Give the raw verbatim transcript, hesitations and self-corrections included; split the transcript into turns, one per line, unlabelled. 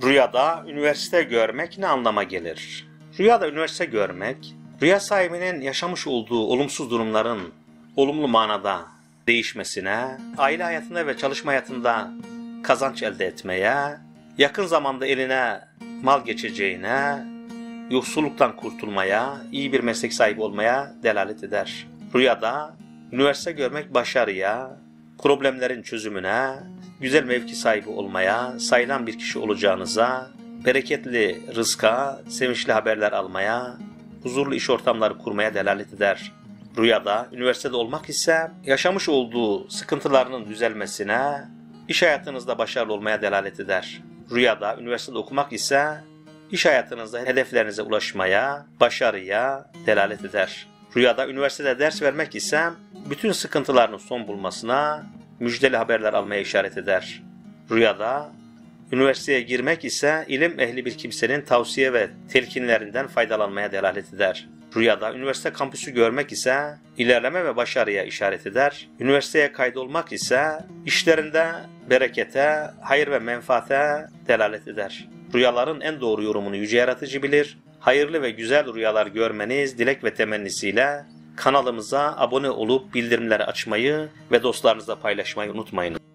Rüyada üniversite görmek ne anlama gelir? Rüyada üniversite görmek, rüya sahibinin yaşamış olduğu olumsuz durumların olumlu manada değişmesine, aile hayatında ve çalışma hayatında kazanç elde etmeye, yakın zamanda eline mal geçeceğine, yoksulluktan kurtulmaya, iyi bir meslek sahibi olmaya delalet eder. Rüyada üniversite görmek başarıya, problemlerin çözümüne, güzel mevki sahibi olmaya, sayılan bir kişi olacağınıza, bereketli rızka, sevinçli haberler almaya, huzurlu iş ortamları kurmaya delalet eder. Rüyada üniversitede olmak ise yaşamış olduğu sıkıntılarının düzelmesine, iş hayatınızda başarılı olmaya delalet eder. Rüyada üniversitede okumak ise iş hayatınızda hedeflerinize ulaşmaya, başarıya delalet eder. Rüyada üniversitede ders vermek ise bütün sıkıntılarının son bulmasına, müjdeli haberler almaya işaret eder. Rüyada üniversiteye girmek ise ilim ehli bir kimsenin tavsiye ve telkinlerinden faydalanmaya delalet eder. Rüyada üniversite kampüsü görmek ise ilerleme ve başarıya işaret eder. Üniversiteye kaydolmak ise işlerinde berekete, hayır ve menfaate delalet eder. Rüyaların en doğru yorumunu Yüce Yaratıcı bilir. Hayırlı ve güzel rüyalar görmeniz dilek ve temennisiyle kanalımıza abone olup bildirimleri açmayı ve dostlarınızla paylaşmayı unutmayın.